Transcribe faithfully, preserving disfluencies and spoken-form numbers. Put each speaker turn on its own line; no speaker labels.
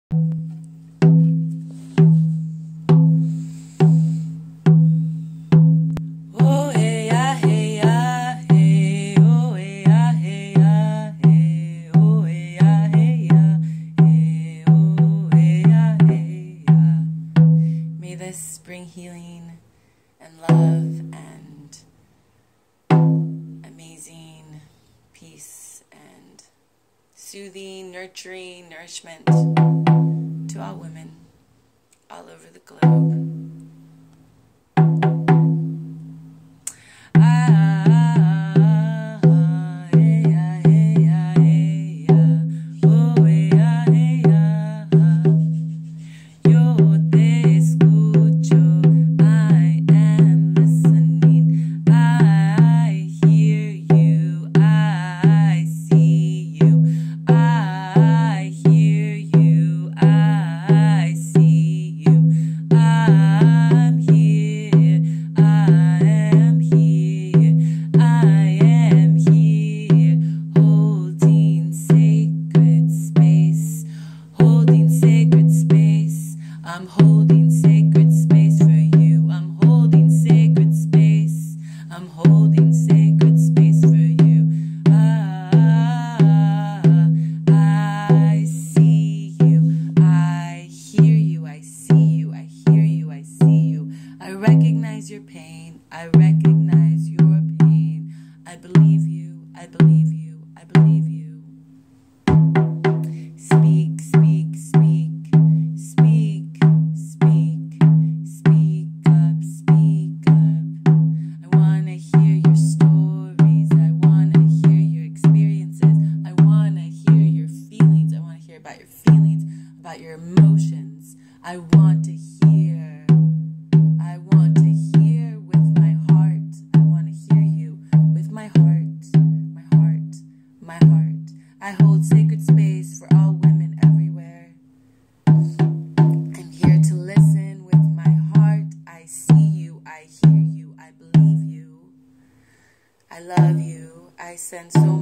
Oh hey ya, hey ya, hey. Oh hey ya, hey ya, hey. Oh hey ya, hey ya, hey. Oh hey ya, hey ya. May this bring healing and love and amazing peace and soothing, nurturing, nourishment to all women all over the globe. I'm holding sacred space for you. I'm holding sacred space. I'm holding sacred space for you. Ah, I see you. I hear you. I see you. I hear you. I see you. I recognize your pain. I recognize your pain. I believe you. I believe you. I believe you. Speak, speak, speak. Speak, speak, speak up, speak up. I wanna hear your stories. I wanna hear your experiences. I wanna hear your feelings. I wanna hear about your feelings, about your emotions. I want to hear. I want to hear with my heart. I want to hear you with my heart, my heart, my heart. I hold sacred space for all women everywhere. I'm here to listen with my heart. I see you, I hear you, I believe you. I love you. I send so